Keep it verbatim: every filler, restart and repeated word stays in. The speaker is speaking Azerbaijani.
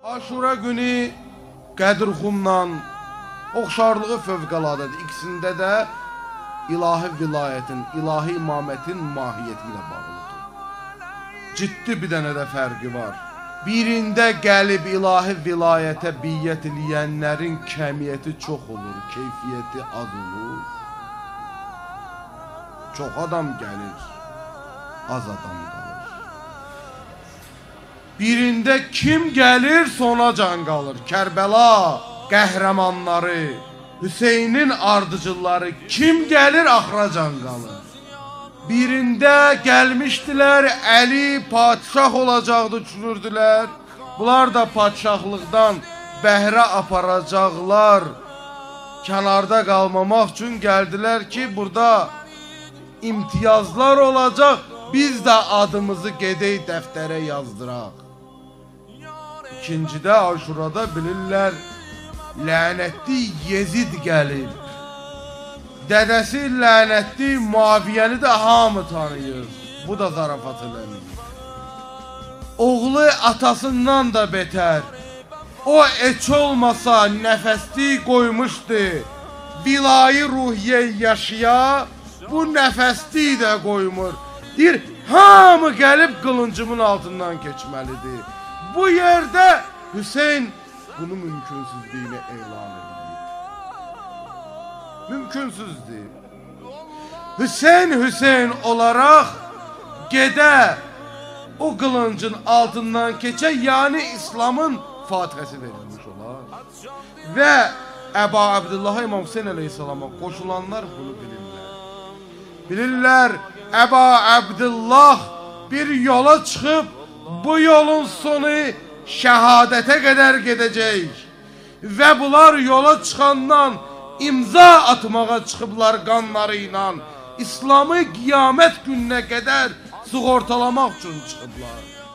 Aşura günü Qədirxumla oxşarlığı fövqəladədir. İkisində də ilahi vilayətin, ilahi imamətin mahiyyəti ilə bağlıdır. Ciddi bir dənə də fərqi var. Birində gəlib ilahi vilayətə biyyət eləyənlərin kəmiyyəti çox olur, keyfiyyəti az olur. Çox adam gəlir, az adam qalır. Birində kim gəlir, sonacan qalır. Kərbəla qəhrəmanları, Hüseynin ardıcılları kim gəlir, axıracan qalır. Birində gəlmişdilər, Əli padişah olacaqdı, düşünürdülər. Bunlar da padişahlıqdan bəhrə aparacaqlar. Kənarda qalmamaq üçün gəldilər ki, burada imtiyazlar olacaq, biz də adımızı gedək dəftərə yazdıraq. İkincidə Aşurada bilirlər, lənətli Yezid gəlib. Dədəsi lənətli Muaviyəni də hamı tanıyır. Bu da zarafat eləmir. Oğlu atasından da betər. O eç olmasa nəfəsli qoymuşdu. Vilayı ruhiyyə yaşaya, bu nəfəsli də qoymur. Deyir, hamı gəlib qılıncımın altından keçməlidir. Bu yerdə Hüseyn bunu mümkünsüzlüyünü elan edir. Mümkünsüzdür. Hüseyn Hüseyn olaraq gedə o qılıncın altından keçə, yəni İslamın fatihəsi verilmiş olar. Və Əba Abdullah İmam Hüseyn əleyhissalama qoşulanlar bunu bilirlər. Bilirlər, Əba Abdullah bir yola çıxıb, bu yolun sonu şəhadətə qədər gedəcək. Və bunlar yola çıxandan imza atmağa çıxıblar qanları ilə. İslamı qiyamət gününə qədər sığortalamaq üçün çıxıblar.